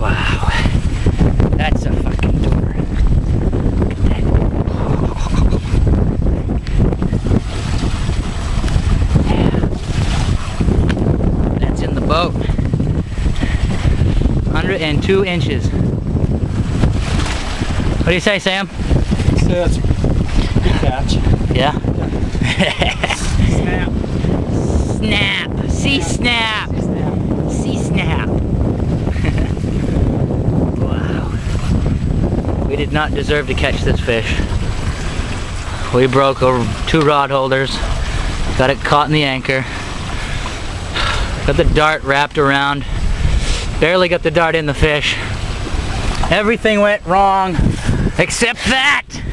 Wow. That's a fucking door. Look at that. Yeah. That's in the boat. 102 inches. What do you say, Sam? So that's a good catch. Yeah? Snap. Snap. Sea snap. Sea snap. Wow. We did not deserve to catch this fish. We broke over 2 rod holders. Got it caught in the anchor. Got the dart wrapped around. Barely got the dart in the fish. Everything went wrong except that.